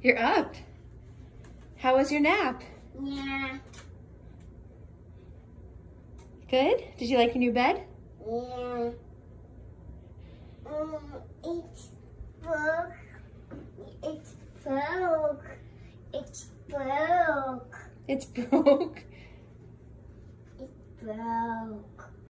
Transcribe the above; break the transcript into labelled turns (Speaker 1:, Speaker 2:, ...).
Speaker 1: You're up. How was your nap?
Speaker 2: Yeah.
Speaker 1: Good? Did you like your new bed?
Speaker 2: Yeah. It's broke. It's broke. It's broke.
Speaker 1: It's broke.
Speaker 2: It's broke.